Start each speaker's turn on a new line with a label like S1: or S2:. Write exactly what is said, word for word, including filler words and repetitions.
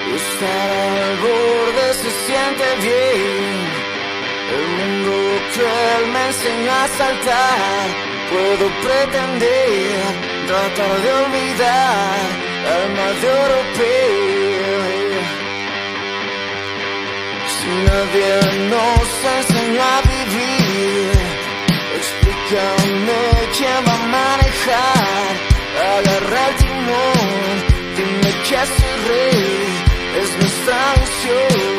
S1: Estar al borde se siente bien. El mundo cruel me enseñó a saltar. Puedo pretender tratar de olvidar alma de europeo. Si nadie nos enseñó a vivir, explícame quién va a manejar. Agarra el timón, dime que soy rey, es nuestra misión.